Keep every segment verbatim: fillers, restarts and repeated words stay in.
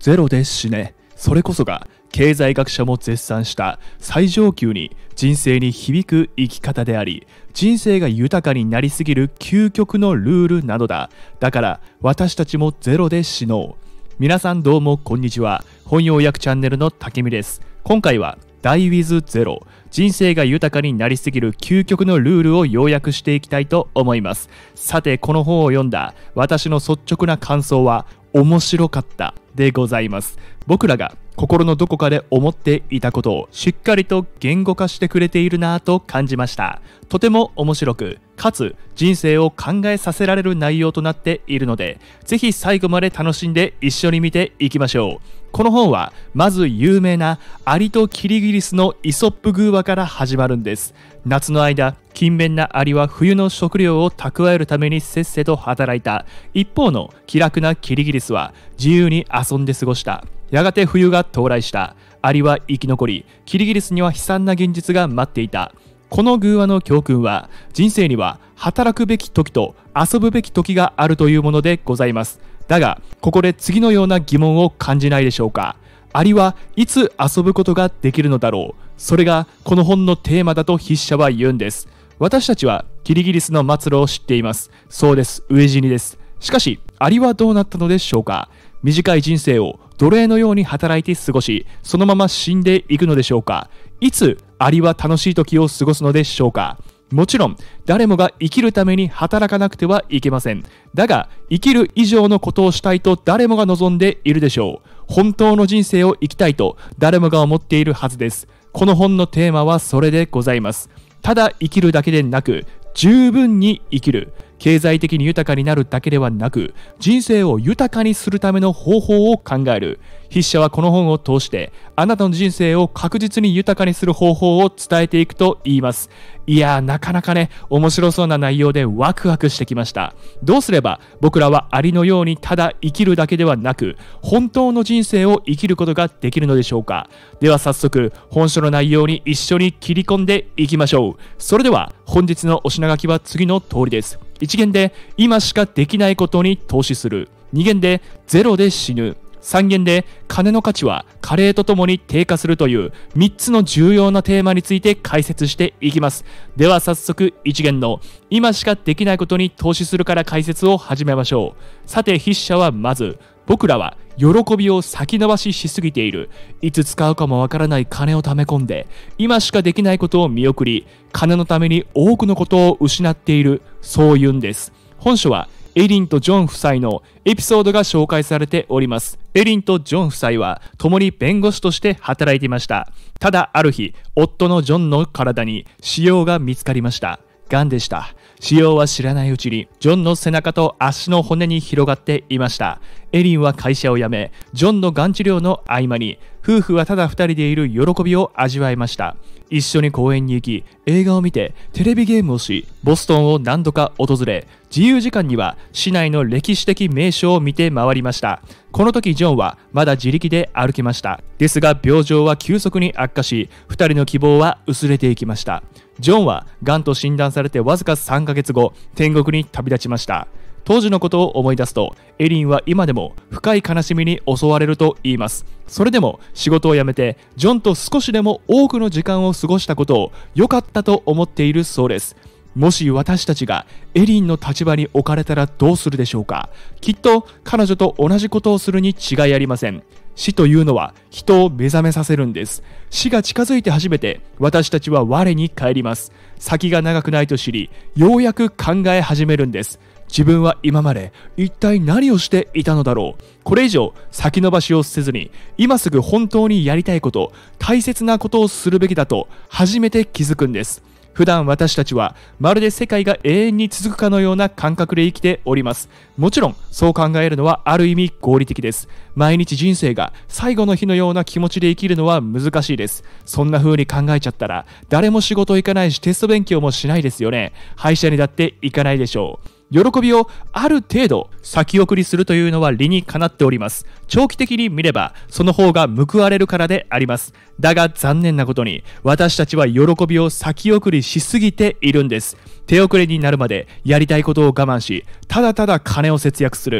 ゼロで死ね。それこそが経済学者も絶賛した最上級に人生に響く生き方であり、人生が豊かになりすぎる究極のルールなのだ。だから私たちもゼロで死のう。皆さんどうもこんにちは。本要約チャンネルの竹見です。今回は Die with Zero、 人生が豊かになりすぎる究極のルールを要約していきたいと思います。さて、この本を読んだ私の率直な感想は面白かったでございます。僕らが心のどこかで思っていたことをしっかりと言語化してくれているなぁと感じました。とても面白く、かつ人生を考えさせられる内容となっているので、ぜひ最後まで楽しんで一緒に見ていきましょう。この本はまず有名なアリとキリギリスのイソップ寓話から始まるんです。夏の間、勤勉なアリは冬の食料を蓄えるためにせっせと働いた。一方の気楽なキリギリスは自由に遊んで過ごした。やがて冬が到来した。アリは生き残り、キリギリスには悲惨な現実が待っていた。この寓話の教訓は、人生には働くべき時と遊ぶべき時があるというものでございます。だが、ここで次のような疑問を感じないでしょうか。アリはいつ遊ぶことができるのだろう。それがこの本のテーマだと筆者は言うんです。私たちはキリギリスの末路を知っています。そうです、飢え死にです。しかし、アリはどうなったのでしょうか。短い人生を奴隷のように働いて過ごし、そのまま死んでいくのでしょうか。いつアリは楽しい時を過ごすのでしょうか。もちろん誰もが生きるために働かなくてはいけません。だが生きる以上のことをしたいと誰もが望んでいるでしょう。本当の人生を生きたいと誰もが思っているはずです。この本のテーマはそれでございます。ただ生きるだけでなく、十分に生きる。経済的に豊かになるだけではなく、人生を豊かにするための方法を考える。筆者はこの本を通してあなたの人生を確実に豊かにする方法を伝えていくと言います。いやー、なかなかね、面白そうな内容でワクワクしてきました。どうすれば僕らはアリのようにただ生きるだけではなく、本当の人生を生きることができるのでしょうか。では早速本書の内容に一緒に切り込んでいきましょう。それでは本日のお品書きは次の通りです。いち限で今しかできないことに投資する。に限でゼロで死ぬ。さん限で金の価値は加齢とともに低下するというみっつの重要なテーマについて解説していきます。では早速いち限の今しかできないことに投資するから解説を始めましょう。さて、筆者はまず、僕らは喜びを先延ばししすぎている。いつ使うかもわからない金を貯め込んで、今しかできないことを見送り、金のために多くのことを失っている。そう言うんです。本書はエリンとジョン夫妻のエピソードが紹介されております。エリンとジョン夫妻は共に弁護士として働いていました。ただある日、夫のジョンの体に腫瘍が見つかりました。がんでした。腫瘍は知らないうちにジョンの背中と足の骨に広がっていました。エリンは会社を辞め、ジョンのがん治療の合間に夫婦はただふたりでいる喜びを味わいました。一緒に公園に行き、映画を見て、テレビゲームをし、ボストンを何度か訪れ、自由時間には市内の歴史的名所を見て回りました。この時ジョンはまだ自力で歩けました。ですが病状は急速に悪化し、ふたりの希望は薄れていきました。ジョンはがんと診断されてわずかさんかげつご、天国に旅立ちました。当時のことを思い出すと、エリンは今でも深い悲しみに襲われると言います。それでも仕事を辞めてジョンと少しでも多くの時間を過ごしたことを良かったと思っているそうです。もし私たちがエリンの立場に置かれたらどうするでしょうか。きっと彼女と同じことをするに違いありません。死というのは人を目覚めさせるんです。死が近づいて初めて私たちは我に返ります。先が長くないと知り、ようやく考え始めるんです。自分は今まで一体何をしていたのだろう。これ以上先延ばしをせずに、今すぐ本当にやりたいこと、大切なことをするべきだと初めて気づくんです。普段私たちはまるで世界が永遠に続くかのような感覚で生きております。もちろんそう考えるのはある意味合理的です。毎日人生が最後の日のような気持ちで生きるのは難しいです。そんな風に考えちゃったら誰も仕事行かないし、テスト勉強もしないですよね。歯医者にだって行かないでしょう。喜びをある程度先送りするというのは理にかなっております。長期的に見ればその方が報われるからであります。だが残念なことに私たちは喜びを先送りしすぎているんです。手遅れになるまでやりたいことを我慢し、ただただ金を節約する。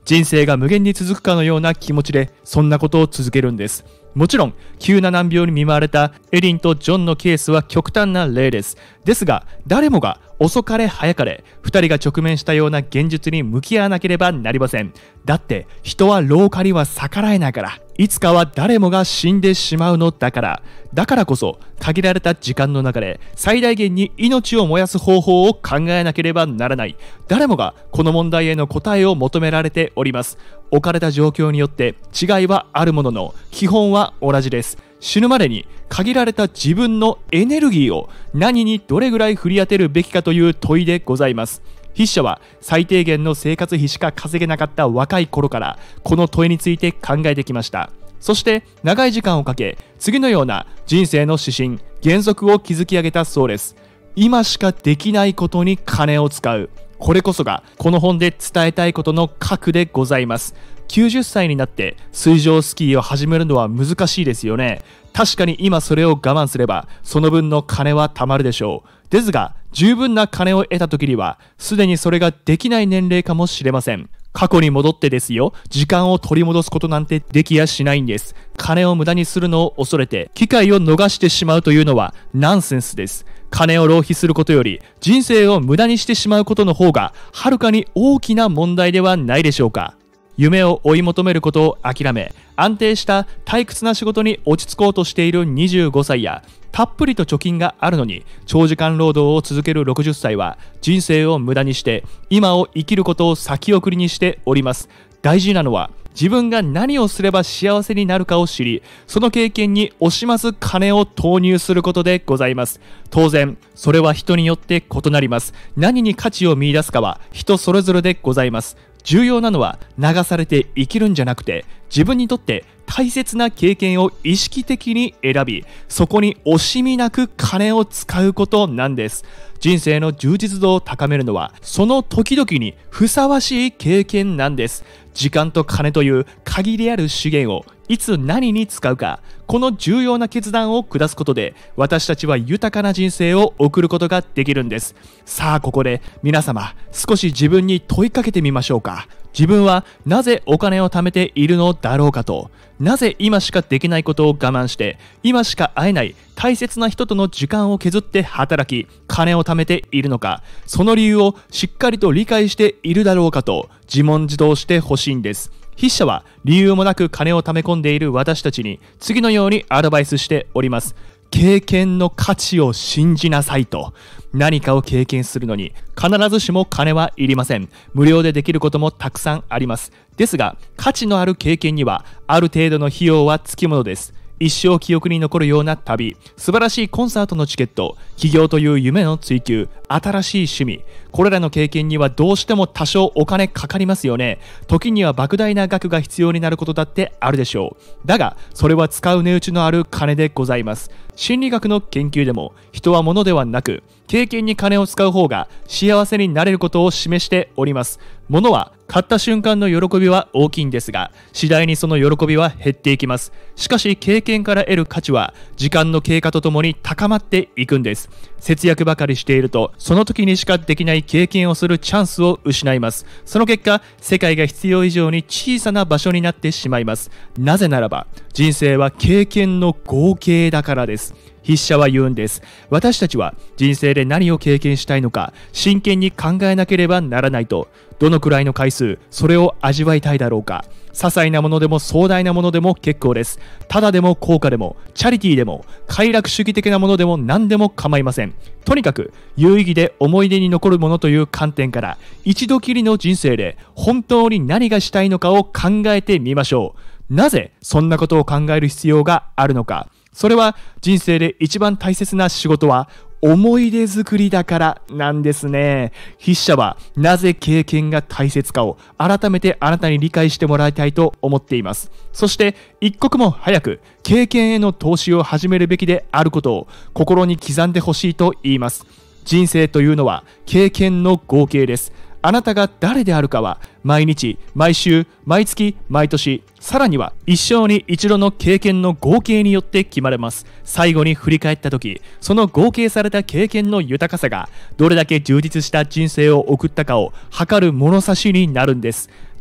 人生が無限に続くかのような気持ちでそんなことを続けるんです。もちろん急な難病に見舞われたエリンとジョンのケースは極端な例です。ですが誰もが遅かれ早かれふたりが直面したような現実に向き合わなければなりません。だって人は老化には逆らえないから、いつかは誰もが死んでしまうのだから。だからこそ限られた時間の中で最大限に命を燃やす方法を考えなければならない。誰もがこの問題への答えを求められております。置かれた状況によって違いはあるものの基本は同じです。死ぬまでに限られた自分のエネルギーを何にどれぐらい振り当てるべきかという問いでございます。筆者は最低限の生活費しか稼げなかった若い頃からこの問いについて考えてきました。そして長い時間をかけ次のような人生の指針原則を築き上げたそうです。今しかできないことに金を使う。これこそがこの本で伝えたいことの核でございます。きゅうじゅっさいになって水上スキーを始めるのは難しいですよね。確かに今それを我慢すればその分の金は貯まるでしょう。ですが十分な金を得た時にはすでにそれができない年齢かもしれません。過去に戻ってですよ、時間を取り戻すことなんてできやしないんです。金を無駄にするのを恐れて機会を逃してしまうというのはナンセンスです。金を浪費することより人生を無駄にしてしまうことの方がはるかに大きな問題ではないでしょうか。夢を追い求めることを諦め安定した退屈な仕事に落ち着こうとしているにじゅうごさいやたっぷりと貯金があるのに長時間労働を続けるろくじゅっさいは人生を無駄にして今を生きることを先送りにしております。大事なのは自分が何をすれば幸せになるかを知りその経験に惜しまず金を投入することでございます。当然それは人によって異なります。何に価値を見出すかは人それぞれでございます。重要なのは流されて生きるんじゃなくて自分にとって大切な経験を意識的に選びそこに惜しみなく金を使うことなんです。人生の充実度を高めるのはその時々にふさわしい経験なんです。時間と金という限りある資源をいつ何に使うか、この重要な決断を下すことで私たちは豊かな人生を送ることができるんです。さあここで皆様少し自分に問いかけてみましょうか。自分はなぜお金を貯めているのだろうかと。なぜ今しかできないことを我慢して今しか会えない大切な人との時間を削って働き金を貯めているのか、その理由をしっかりと理解しているだろうかと自問自答してほしいんです。筆者は理由もなく金を貯め込んでいる私たちに次のようにアドバイスしております。経験の価値を信じなさいと。何かを経験するのに必ずしも金はいりません。無料でできることもたくさんあります。ですが価値のある経験にはある程度の費用はつきものです。一生記憶に残るような旅、素晴らしいコンサートのチケット、起業という夢の追求、新しい趣味、これらの経験にはどうしても多少お金かかりますよね。時には莫大な額が必要になることだってあるでしょう。だがそれは使う値打ちのある金でございます。心理学の研究でも人は物ではなく経験に金を使う方が幸せになれることを示しております。物は買った瞬間の喜びは大きいんですが次第にその喜びは減っていきます。しかし経験から得る価値は時間の経過とともに高まっていくんです。節約ばかりしているとその時にしかできない経験をするチャンスを失います。その結果世界が必要以上に小さな場所になってしまいます。なぜならば人生は経験の合計だからです。筆者は言うんです。私たちは人生で何を経験したいのか真剣に考えなければならないと。どのくらいの回数それを味わいたいだろうか。些細なものでも壮大なものでも結構です。ただでも高価でもチャリティーでも快楽主義的なものでも何でも構いません。とにかく有意義で思い出に残るものという観点から一度きりの人生で本当に何がしたいのかを考えてみましょう。なぜそんなことを考える必要があるのか。それは人生で一番大切な仕事は思い出作りだからなんですね。筆者はなぜ経験が大切かを改めてあなたに理解してもらいたいと思っています。そして一刻も早く経験への投資を始めるべきであることを心に刻んでほしいと言います。人生というのは経験の合計です。あなたが誰であるかは毎日、毎週、毎月、毎年、さらには一生に一度の経験の合計によって決まれます。最後に振り返った時、その合計された経験の豊かさがどれだけ充実した人生を送ったかを測る物差しになるんです。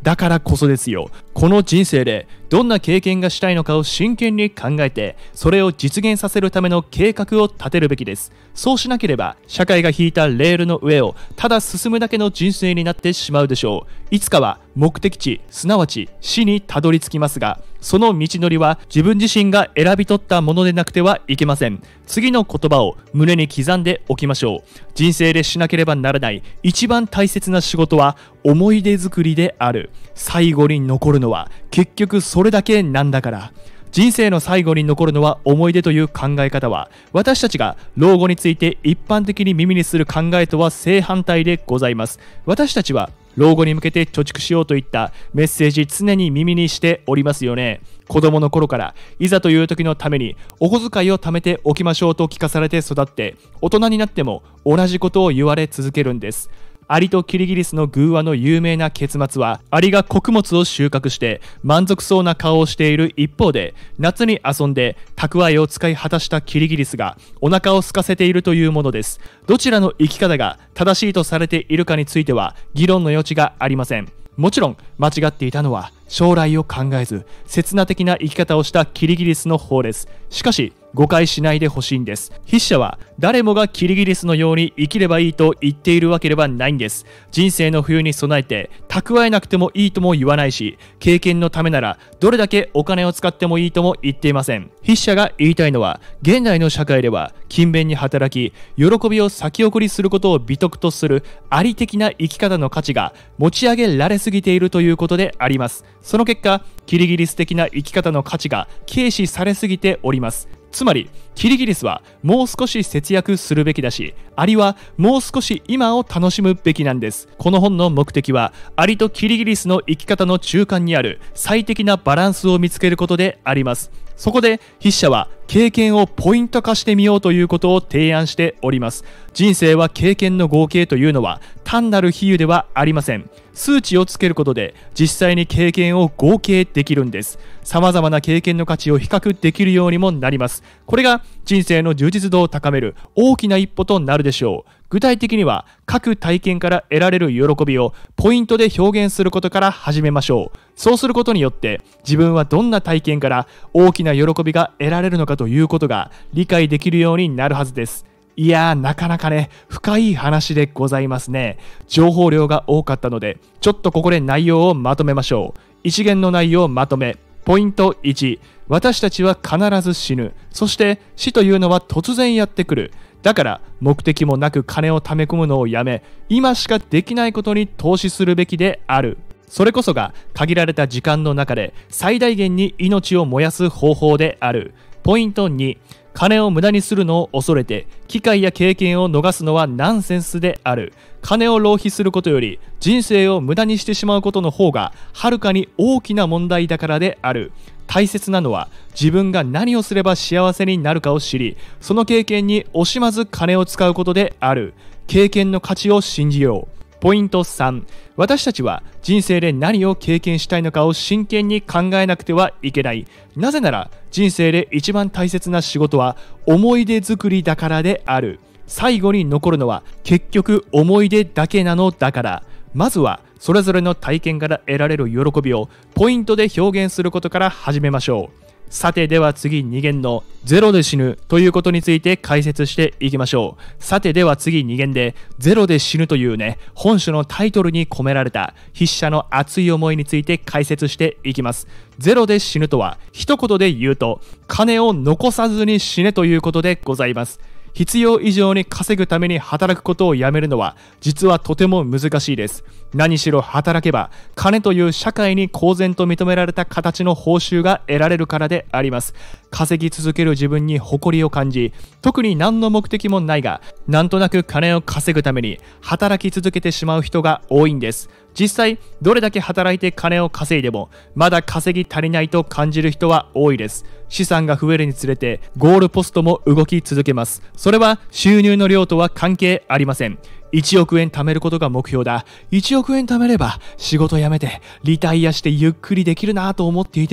だからこそですよ。この人生でどんな経験がしたいのかを真剣に考えて、それを実現させるための計画を立てるべきです。そうしなければ社会が引いたレールの上をただ進むだけの人生になってしまうでしょう。いつかは目的地、すなわち死にたどり着きますが、その道のりは自分自身が選び取ったものでなくてはいけません。次の言葉を胸に刻んでおきましょう。人生でしなければならない一番大切な仕事は思い出作りである。最後に残るのは結局それだけなんだから。人生の最後に残るのは思い出という考え方は、私たちが老後について一般的に耳にする考えとは正反対でございます。私たちは老後に向けて貯蓄しようといったメッセージ常に耳にしておりますよね。子供の頃からいざという時のためにお小遣いを貯めておきましょうと聞かされて育って、大人になっても同じことを言われ続けるんです。アリとキリギリスの寓話の有名な結末は、アリが穀物を収穫して満足そうな顔をしている一方で、夏に遊んで蓄えを使い果たしたキリギリスがお腹を空かせているというものです。どちらの生き方が正しいとされているかについては議論の余地がありません。もちろん間違っていたのは将来を考えず刹那的な生き方をしたキリギリスの方です。しかし誤解しないでほしいんです。筆者は誰もがキリギリスのように生きればいいと言っているわけではないんです。人生の冬に備えて蓄えなくてもいいとも言わないし、経験のためならどれだけお金を使ってもいいとも言っていません。筆者が言いたいのは、現代の社会では勤勉に働き喜びを先送りすることを美徳とするあり的な生き方の価値が持ち上げられすぎているということであります。その結果、キリギリス的な生き方の価値が軽視されすぎております。つまりキリギリスはもう少し節約するべきだし、アリはもう少し今を楽しむべきなんです。この本の目的はアリとキリギリスの生き方の中間にある最適なバランスを見つけることであります。そこで筆者は経験をポイント化してみようということを提案しております。人生は経験の合計というのは単なる比喩ではありません。数値をつけることで実際に経験を合計できるんです。様々な経験の価値を比較できるようにもなります。これが人生の充実度を高める大きな一歩となるでしょう。具体的には各体験から得られる喜びをポイントで表現することから始めましょう。そうすることによって自分はどんな体験から大きな喜びが得られるのかということが理解できるようになるはずです。いやー、なかなかね、深い話でございますね。情報量が多かったので、ちょっとここで内容をまとめましょう。一元の内容をまとめ。ポイントいち、私たちは必ず死ぬ。そして死というのは突然やってくる。だから目的もなく金を貯め込むのをやめ、今しかできないことに投資するべきである。それこそが限られた時間の中で最大限に命を燃やす方法である。ポイントに、金を無駄にするのを恐れて機会や経験を逃すのはナンセンスである。金を浪費することより人生を無駄にしてしまうことの方がはるかに大きな問題だからである。大切なのは自分が何をすれば幸せになるかを知り、その経験に惜しまず金を使うことである。経験の価値を信じよう。ポイントさん、私たちは人生で何を経験したいのかを真剣に考えなくてはいけない。なぜなら人生で一番大切な仕事は思い出作りだからである。最後に残るのは結局思い出だけなのだから。まずはそれぞれの体験から得られる喜びをポイントで表現することから始めましょう。さて、では次に限のゼロで死ぬということについて解説していきましょう。さて、では次に限でゼロで死ぬというね、本書のタイトルに込められた筆者の熱い思いについて解説していきます。ゼロで死ぬとは一言で言うと、金を残さずに死ねということでございます。必要以上に稼ぐために働くことをやめるのは実はとても難しいです。何しろ働けば金という社会に公然と認められた形の報酬が得られるからであります。稼ぎ続ける自分に誇りを感じ、特に何の目的もないがなんとなく金を稼ぐために働き続けてしまう人が多いんです。実際どれだけ働いて金を稼いでもまだ稼ぎ足りないと感じる人は多いです。資産が増えるにつれてゴールポストも動き続けます。それは収入の量とは関係ありません。いちおくえん貯めることが目標だ。いちおくえん貯めれば仕事辞めてリタイアしてゆっくりできるなと思っていても、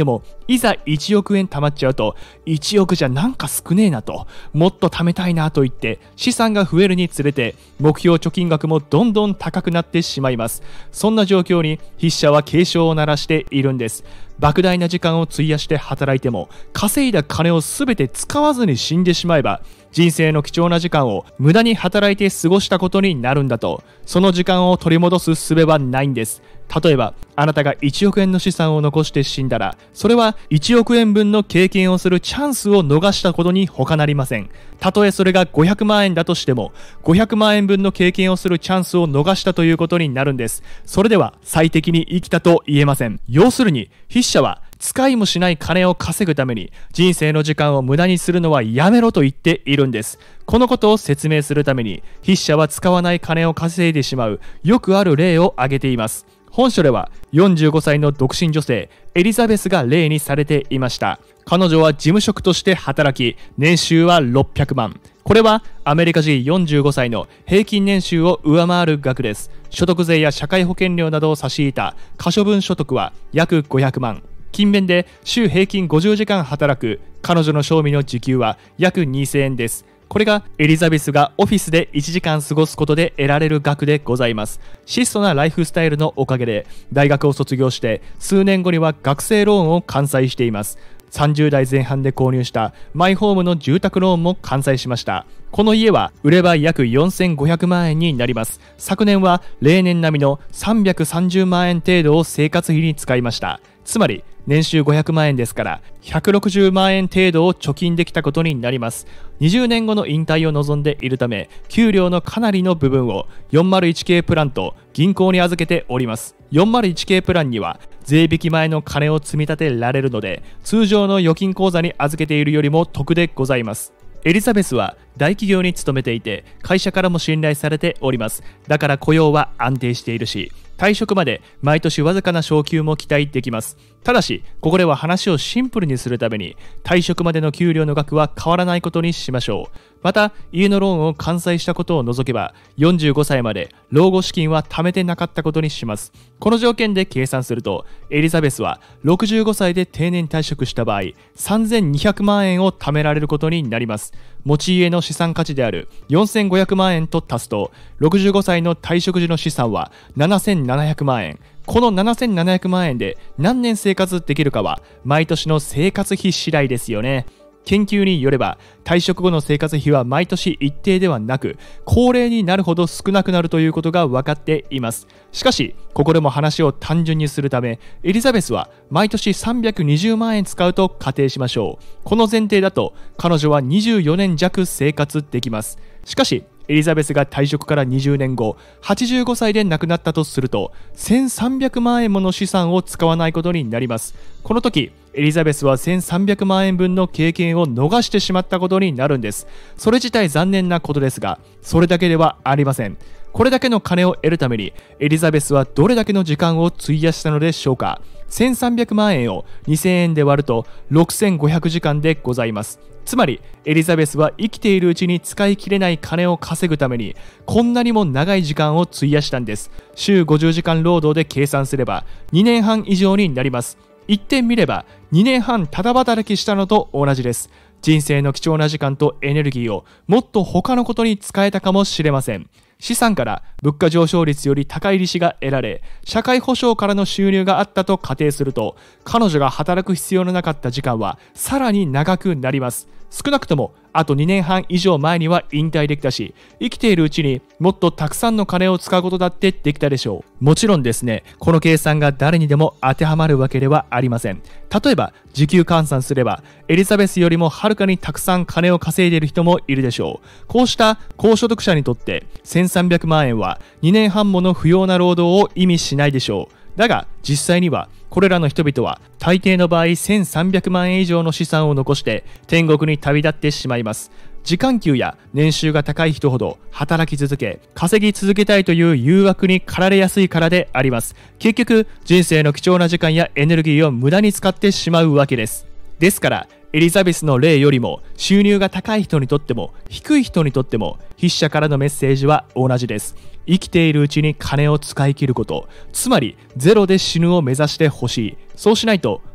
いざいちおくえん貯まっちゃうと、いちおくじゃなんか少ねえなと、もっと貯めたいなと言って資産が増えるにつれて目標貯金額もどんどん高くなってしまいます。そんな状況に筆者は警鐘を鳴らしているんです。莫大な時間を費やして働いても稼いだ金を全て使わずに死んでしまえば、人生の貴重な時間を無駄に働いて過ごしたことになるんだと。その時間を取り戻す術はないんです。例えばあなたがいちおくえんの資産を残して死んだら、それはいちおくえんぶんの経験をするチャンスを逃したことに他なりません。たとえそれがごひゃくまんえんだとしても、ごひゃくまんえんぶんの経験をするチャンスを逃したということになるんです。それでは最適に生きたと言えません。要するに筆者は使いもしない金を稼ぐために人生の時間を無駄にするのはやめろと言っているんです。このことを説明するために筆者は使わない金を稼いでしまうよくある例を挙げています。本書ではよんじゅうごさいの独身女性エリザベスが例にされていました。彼女は事務職として働き、年収はろっぴゃくまん。これはアメリカ人よんじゅうごさいの平均年収を上回る額です。所得税や社会保険料などを差し引いた可処分所得は約ごひゃくまん。勤勉で週平均ごじゅうじかん働く彼女の賞味の時給は約にせんえんです。これがエリザベスがオフィスでいちじかん過ごすことで得られる額でございます。質素なライフスタイルのおかげで大学を卒業して数年後には学生ローンを完済しています。さんじゅうだいぜん半で購入したマイホームの住宅ローンも完済しました。この家は売れば約よんせんごひゃくまんえんになります。昨年は例年並みのさんびゃくさんじゅうまんえん程度を生活費に使いました。つまり年収ごひゃくまんえんですからひゃくろくじゅうまんえん程度を貯金できたことになります。にじゅうねんごの引退を望んでいるため、給料のかなりの部分を よんまるいちケー プランと銀行に預けております。よんまるいちケー プランには税引き前の金を積み立てられるので、通常の預金口座に預けているよりも得でございます。エリザベスは大企業に勤めていて会社からも信頼されております。だから雇用は安定しているし、退職まで毎年わずかな昇給も期待できます。ただしここでは話をシンプルにするために退職までの給料の額は変わらないことにしましょう。また家のローンを完済したことを除けばよんじゅうごさいまで老後資金は貯めてなかったことにします。この条件で計算するとエリザベスはろくじゅうごさいで定年退職した場合さんぜんにひゃくまんえんを貯められることになります。持ち家の資産価値であるよんせんごひゃくまんえんと足すとろくじゅうごさいの退職時の資産はななせんななひゃくまんえん。このななせんななひゃくまんえんで何年生活できるかは毎年の生活費次第ですよね。研究によれば退職後の生活費は毎年一定ではなく高齢になるほど少なくなるということが分かっています。しかしここでも話を単純にするためエリザベスは毎年さんびゃくにじゅうまんえん使うと仮定しましょう。この前提だと彼女はにじゅうよねん弱生活できます。しかしエリザベスが退職からにじゅうねんごはちじゅうごさいで亡くなったとするとせんさんびゃくまんえんもの資産を使わないことになります。この時エリザベスはせんさんびゃくまんえんぶんの経験を逃してしまったことになるんです。それ自体残念なことですがそれだけではありません。これだけの金を得るためにエリザベスはどれだけの時間を費やしたのでしょうか。せんさんびゃくまんえんをにせんえんで割るとろくせんごひゃくじかんでございます。つまりエリザベスは生きているうちに使い切れない金を稼ぐためにこんなにも長い時間を費やしたんです。週ごじゅうじかん労働で計算すればにねんはん以上になります。言ってみればにねんはんただ働きしたのと同じです。人生の貴重な時間とエネルギーをもっと他のことに使えたかもしれません。資産から物価上昇率より高い利子が得られ社会保障からの収入があったと仮定すると彼女が働く必要のなかった時間はさらに長くなります。少なくともあとにねんはん以上前には引退できたし生きているうちにもっとたくさんの金を使うことだってできたでしょう。もちろんですね、この計算が誰にでも当てはまるわけではありません。例えば時給換算すればエリザベスよりもはるかにたくさん金を稼いでいる人もいるでしょう。こうした高所得者にとってせんさんびゃくまんえんはにねんはんもの不要な労働を意味しないでしょう。だが実際にはこれらの人々は大抵の場合せんさんびゃくまんえん以上の資産を残して天国に旅立ってしまいます。時間給や年収が高い人ほど働き続け稼ぎ続けたいという誘惑に駆られやすいからであります。結局人生の貴重な時間やエネルギーを無駄に使ってしまうわけです。ですからエリザベスの例よりも収入が高い人にとっても低い人にとっても筆者からのメッセージは同じです。生きているうちに金を使い切ること、つまりゼロで死ぬを目指してほしい。そうしないと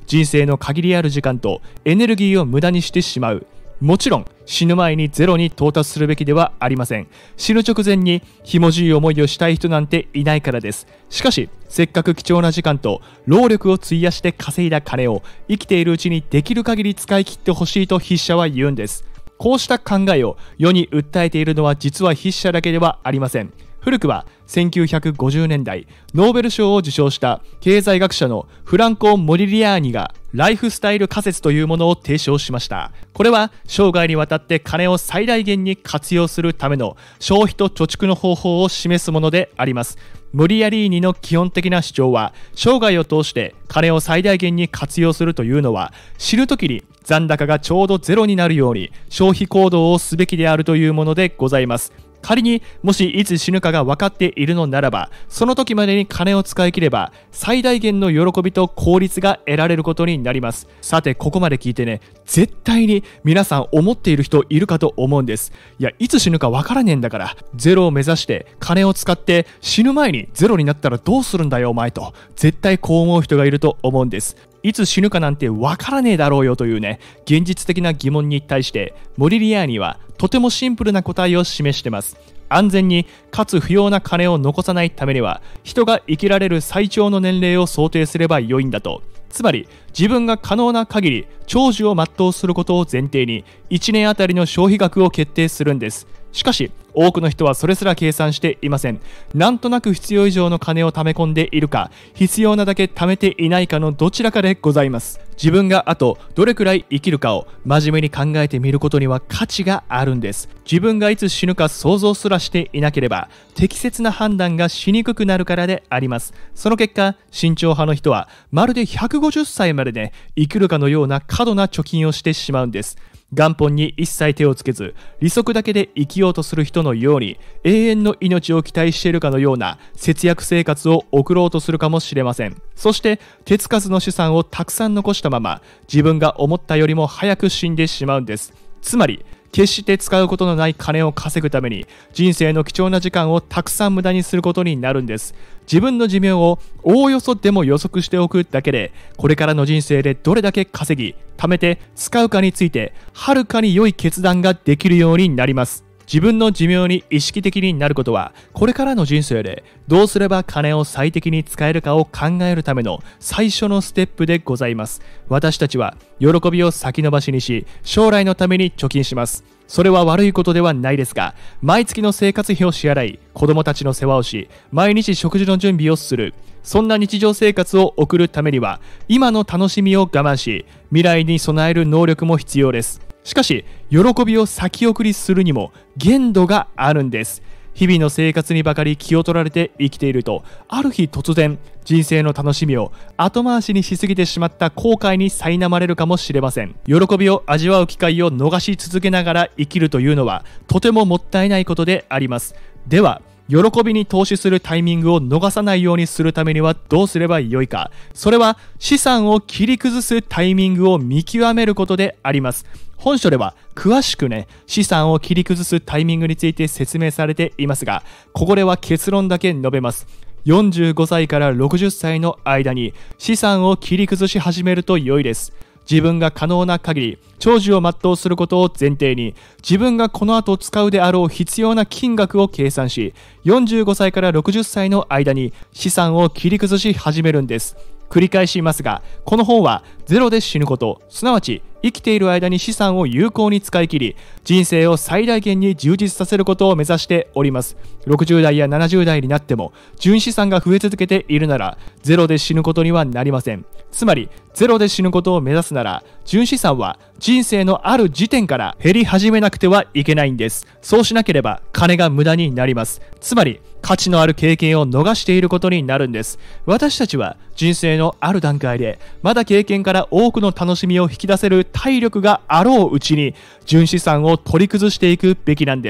人生の限りある時間とエネルギーを無駄にしてしまう。もちろん死ぬ前にゼロに到達するべきではありません。死ぬ直前にひもじい思いをしたい人なんていないからです。しかしせっかく貴重な時間と労力を費やして稼いだ金を生きているうちにできる限り使い切ってほしいと筆者は言うんです。こうした考えを世に訴えているのは実は筆者だけではありません。古くはせんきゅうひゃくごじゅうねんだいノーベル賞を受賞した経済学者のフランコ・モディリアーニがライフスタイル仮説というものを提唱しました。これは生涯にわたって金を最大限に活用するための消費と貯蓄の方法を示すものであります。モディアリーニの基本的な主張は、生涯を通して金を最大限に活用するというのは、死ぬ時に残高がちょうどゼロになるように消費行動をすべきであるというものでございます。仮にもしいつ死ぬかが分かっているのならば、その時までに金を使い切れば最大限の喜びと効率が得られることになります。さてここまで聞いてね、絶対に皆さん思っている人いるかと思うんです。いや、いつ死ぬか分からねえんだからゼロを目指して金を使って死ぬ前にゼロになったらどうするんだよお前と、絶対こう思う人がいると思うんです。いつ死ぬかなんて分からねえだろうよというね、現実的な疑問に対してモディリアーニはとてもシンプルな答えを示しています。安全にかつ不要な金を残さないためには、人が生きられる最長の年齢を想定すれば良いんだと。つまり自分が可能な限り長寿を全うすることを前提にいちねんあたりの消費額を決定するんです。しかし多くの人はそれすら計算していません。なんとなく必要以上の金を貯め込んでいるか、必要なだけ貯めていないかのどちらかでございます。自分があとどれくらい生きるかを真面目に考えてみることには価値があるんです。自分がいつ死ぬか想像すらしていなければ適切な判断がしにくくなるからであります。その結果、慎重派の人はまるでひゃくごじゅっさいまでね、生きるかのような過度な貯金をしてしまうんです。元本に一切手をつけず利息だけで生きようとする人のように、永遠の命を期待しているかのような節約生活を送ろうとするかもしれません。そして手つかずの資産をたくさん残したまま自分が思ったよりも早く死んでしまうんです。つまり決して使うことのない金を稼ぐために人生の貴重な時間をたくさん無駄にすることになるんです。自分の寿命をおおよそでも予測しておくだけで、これからの人生でどれだけ稼ぎ貯めて使うかについてはるかに良い決断ができるようになります。自分の寿命に意識的になることは、これからの人生でどうすれば金を最適に使えるかを考えるための最初のステップでございます。私たちは喜びを先延ばしにし、将来のために貯金します。それは悪いことではないですが、毎月の生活費を支払い、子供たちの世話をし、毎日食事の準備をする、そんな日常生活を送るためには、今の楽しみを我慢し、未来に備える能力も必要です。しかし、喜びを先送りするにも限度があるんです。日々の生活にばかり気を取られて生きていると、ある日突然人生の楽しみを後回しにしすぎてしまった後悔に苛まれるかもしれません。喜びを味わう機会を逃し続けながら生きるというのはとてももったいないことであります。では喜びに投資するタイミングを逃さないようにするためにはどうすればよいか。それは資産を切り崩すタイミングを見極めることであります。本書では詳しくね、資産を切り崩すタイミングについて説明されていますが、ここでは結論だけ述べます。よんじゅうごさいからろくじゅっさいの間に資産を切り崩し始めると良いです。自分が可能な限り長寿を全うすることを前提に、自分がこの後使うであろう必要な金額を計算し、よんじゅうごさいからろくじゅっさいの間に資産を切り崩し始めるんです。繰り返しますが、この本はゼロで死ぬこと、すなわち生きている間に資産を有効に使い切り、人生を最大限に充実させることを目指しております。ろくじゅうだいやななじゅうだいになっても純資産が増え続けているなら、ゼロで死ぬことにはなりません。つまりゼロで死ぬことを目指すなら、純資産は人生のある時点から減り始めなくてはいけないんです。そうしなければ金が無駄になります。つまり価値のある経験を逃していることになるんです。私たちは人生のある段階でまだ経験から多くの楽しみを引き出せる体力があろううちに純資産を取り崩していくべきなんです。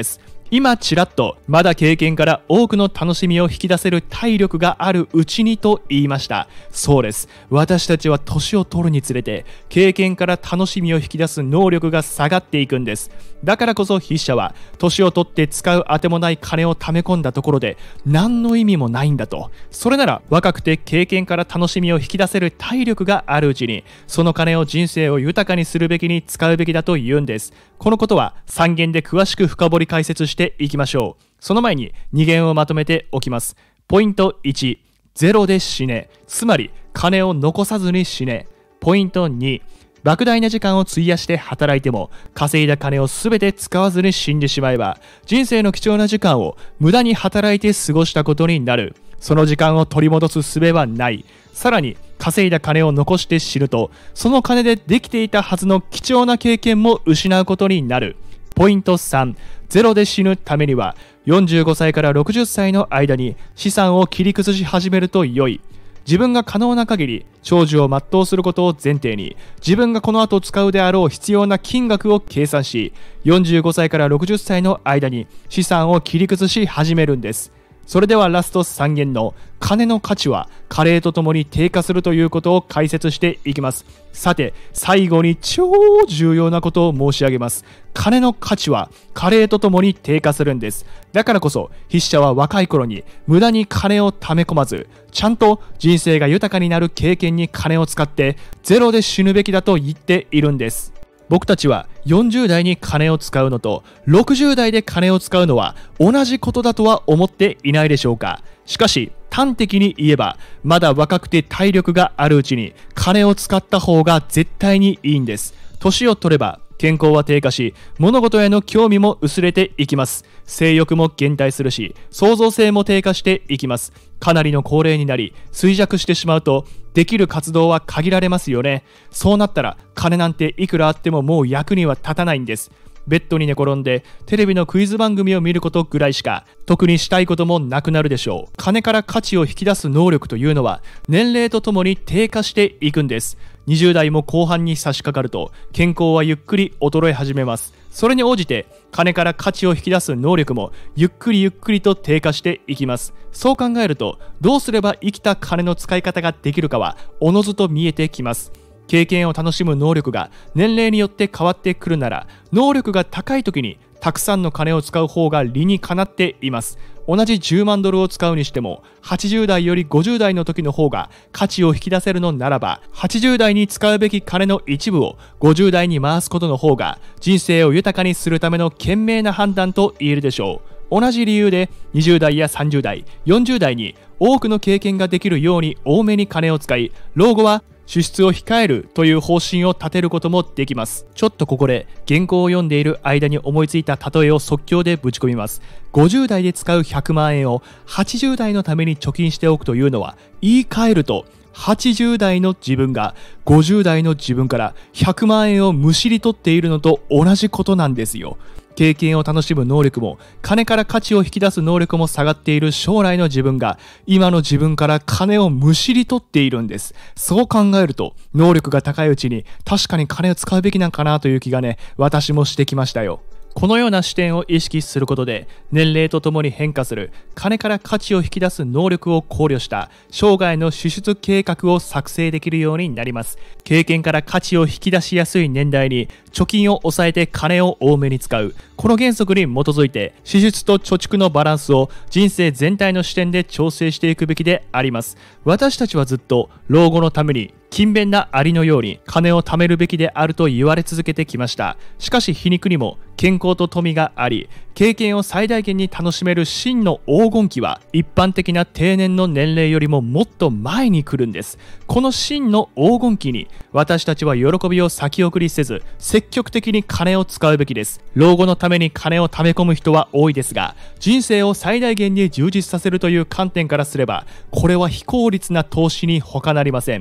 今ちらっとまだ経験から多くの楽しみを引き出せる体力があるうちにと言いました。そうです。私たちは年を取るにつれて経験から楽しみを引き出す能力が下がっていくんです。だからこそ筆者は年を取って使うあてもない金を貯め込んだところで何の意味もないんだと。それなら若くて経験から楽しみを引き出せる体力があるうちにその金を人生を豊かにするべきに使うべきだと言うんです。このことはさんげんで詳しく深掘り解説していきましょう。その前ににげんをまとめておきます。ポイントいち、ゼロで死ね。つまり金を残さずに死ね。ポイントに、莫大な時間を費やして働いても稼いだ金を全て使わずに死んでしまえば人生の貴重な時間を無駄に働いて過ごしたことになる。その時間を取り戻す術はない。さらに稼いだ金を残して死ぬとその金でできていたはずの貴重な経験も失うことになる。ポイントさん、ゼロで死ぬためにはよんじゅうごさいからろくじゅっさいの間に資産を切り崩し始めると良い。自分が可能な限り長寿を全うすることを前提に自分がこの後使うであろう必要な金額を計算しよんじゅうごさいからろくじゅっさいの間に資産を切り崩し始めるんです。それではラストさんげんの金の価値は加齢とともに低下するということを解説していきます。さて最後に超重要なことを申し上げます。金の価値は加齢とともに低下するんです。だからこそ筆者は若い頃に無駄に金を貯め込まずちゃんと人生が豊かになる経験に金を使ってゼロで死ぬべきだと言っているんです。僕たちはよんじゅうだいに金を使うのとろくじゅうだいで金を使うのは同じことだとは思っていないでしょうか。しかし端的に言えばまだ若くて体力があるうちに金を使った方が絶対にいいんです。年を取れば健康は低下し物事への興味も薄れていきます。性欲も減退するし創造性も低下していきます。かなりの高齢になり衰弱してしまうとできる活動は限られますよね。そうなったら金なんていくらあってももう役には立たないんです。ベッドに寝転んでテレビのクイズ番組を見ることぐらいしか特にしたいこともなくなるでしょう。金から価値を引き出す能力というのは年齢とともに低下していくんです。にじゅうだいも後半に差し掛かると健康はゆっくり衰え始めます。それに応じて金から価値を引き出す能力もゆっくりゆっくりと低下していきます。そう考えるとどうすれば生きた金の使い方ができるかはおのずと見えてきます。経験を楽しむ能力が年齢によって変わってくるなら能力が高い時にたくさんの金を使う方が理にかなっています。同じじゅうまんドルを使うにしてもはちじゅうだいよりごじゅうだいの時の方が価値を引き出せるのならばはちじゅうだいに使うべき金の一部をごじゅうだいに回すことの方が人生を豊かにするための賢明な判断と言えるでしょう。同じ理由でにじゅうだいやさんじゅうだい、よんじゅうだいに多くの経験ができるように多めに金を使い老後は支出を控えるという方針を立てることもできます。ちょっとここで原稿を読んでいる間に思いついた例えを即興でぶち込みます。ごじゅうだいで使うひゃくまんえんをはちじゅうだいのために貯金しておくというのは言い換えるとはちじゅうだいの自分がごじゅうだいの自分からひゃくまんえんをむしり取っているのと同じことなんですよ。経験を楽しむ能力も金から価値を引き出す能力も下がっている将来の自分が今の自分から金をむしり取っているんです。そう考えると能力が高いうちに確かに金を使うべきなんかなという気がね、私もしてきましたよ。このような視点を意識することで年齢とともに変化する金から価値を引き出す能力を考慮した生涯の支出計画を作成できるようになります。経験から価値を引き出しやすい年代に貯金を抑えて金を多めに使う、この原則に基づいて支出と貯蓄のバランスを人生全体の視点で調整していくべきであります。私たちはずっと老後のために勤勉なアリのように金を貯めるべきであると言われ続けてきました。しかし皮肉にも健康と富があり経験を最大限に楽しめる真の黄金期は一般的な定年の年齢よりももっと前に来るんです。この真の黄金期に私たちは喜びを先送りせず積極的に金を使うべきです。老後のために金を貯め込む人は多いですが人生を最大限に充実させるという観点からすればこれは非効率な投資に他なりません。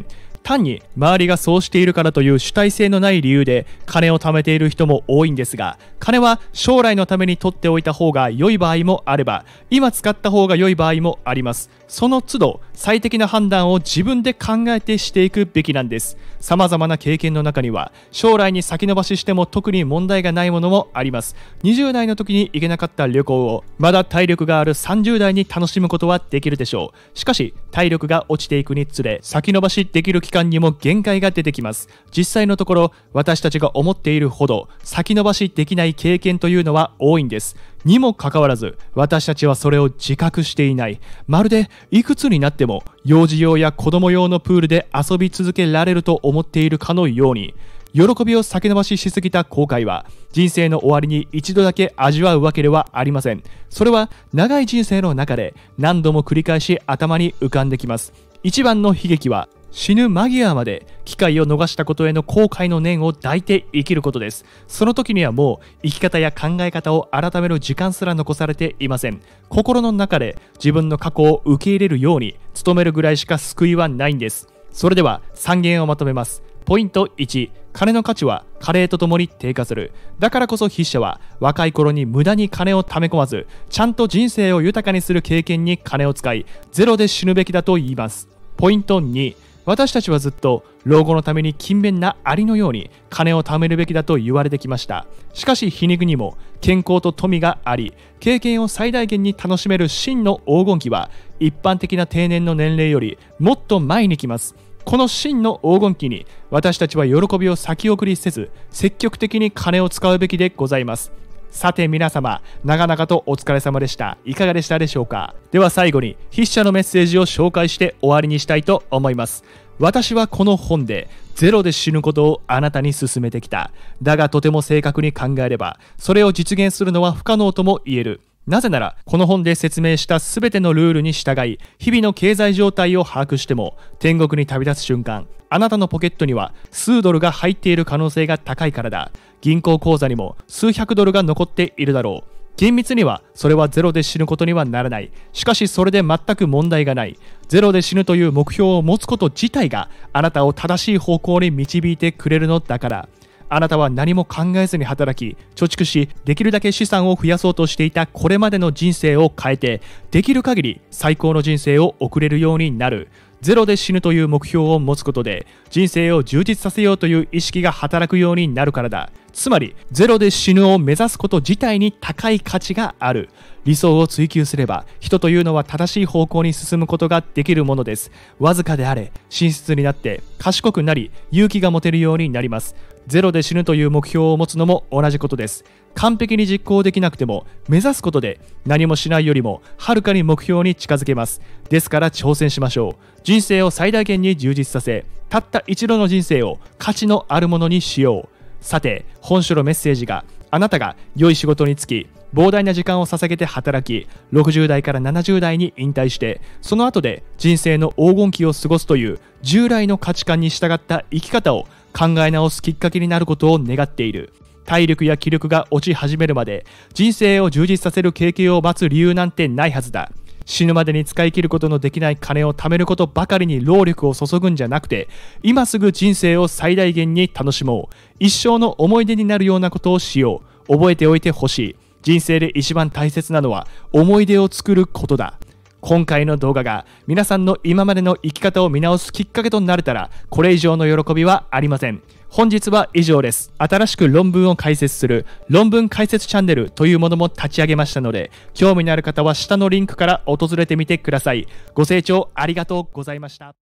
単に周りがそうしているからという主体性のない理由で金を貯めている人も多いんですが、金は将来のために取っておいた方が良い場合もあれば、今使った方が良い場合もあります。その都度最適な判断を自分で考えてしていくべきなんです。様々な経験の中には将来に先延ばししても特に問題がないものもあります。にじゅう代の時に行けなかった旅行をまだ体力があるさんじゅう代に楽しむことはできるでしょう。しかし体力が落ちていくにつれ先延ばしできる期間にも限界が出てきます。実際のところ私たちが思っているほど先延ばしできない経験というのは多いんです。にもかかわらず私たちはそれを自覚していない。まるでいくつになっても幼児用や子供用のプールで遊び続けられると思っているかのように、喜びを先延ばししすぎた後悔は人生の終わりに一度だけ味わうわけではありません。それは長い人生の中で何度も繰り返し頭に浮かんできます。一番の悲劇は死ぬ間際まで機会を逃したことへの後悔の念を抱いて生きることです。その時にはもう生き方や考え方を改める時間すら残されていません。心の中で自分の過去を受け入れるように努めるぐらいしか救いはないんです。それではさんげんをまとめます。ポイントいち、金の価値は加齢とともに低下する。だからこそ筆者は若い頃に無駄に金を貯め込まず、ちゃんと人生を豊かにする経験に金を使い、ゼロで死ぬべきだと言います。ポイントに、私たちはずっと老後のために勤勉なアリのように金を貯めるべきだと言われてきました。しかし皮肉にも健康と富があり、経験を最大限に楽しめる真の黄金期は一般的な定年の年齢よりもっと前に来ます。この真の黄金期に私たちは喜びを先送りせず積極的に金を使うべきでございます。さて皆様、長々とお疲れ様でした。いかがでしたでしょうか。では最後に筆者のメッセージを紹介して終わりにしたいと思います。私はこの本でゼロで死ぬことをあなたに勧めてきた。だがとても正確に考えればそれを実現するのは不可能とも言える。なぜならこの本で説明した全てのルールに従い日々の経済状態を把握しても天国に旅立つ瞬間、あなたのポケットには数ドルが入っている可能性が高いからだ。銀行口座にも数百ドルが残っているだろう。厳密にはそれはゼロで死ぬことにはならない。しかしそれで全く問題がない。ゼロで死ぬという目標を持つこと自体があなたを正しい方向に導いてくれるのだから。あなたは何も考えずに働き貯蓄し、できるだけ資産を増やそうとしていたこれまでの人生を変えて、できる限り最高の人生を送れるようになる。ゼロで死ぬという目標を持つことで人生を充実させようという意識が働くようになるからだ。つまりゼロで死ぬを目指すこと自体に高い価値がある。理想を追求すれば人というのは正しい方向に進むことができるものです。わずかであれ親切になって賢くなり勇気が持てるようになります。ゼロで死ぬという目標を持つのも同じことです。完璧に実行できなくても目指すことで何もしないよりもはるかに目標に近づけます。ですから挑戦しましょう。人生を最大限に充実させ、たった一度の人生を価値のあるものにしよう。さて本書のメッセージがあなたが良い仕事に就き膨大な時間を捧げて働きろくじゅう代からななじゅう代に引退してその後で人生の黄金期を過ごすという従来の価値観に従った生き方を考え直すきっかけになることを願っている。体力や気力が落ち始めるまで人生を充実させる経験を待つ理由なんてないはずだ。死ぬまでに使い切ることのできない金を貯めることばかりに労力を注ぐんじゃなくて、今すぐ人生を最大限に楽しもう。一生の思い出になるようなことをしよう。覚えておいてほしい。人生で一番大切なのは思い出を作ることだ。今回の動画が皆さんの今までの生き方を見直すきっかけとなれたらこれ以上の喜びはありません。本日は以上です。新しく論文を解説する論文解説チャンネルというものも立ち上げましたので、興味のある方は下のリンクから訪れてみてください。ご清聴ありがとうございました。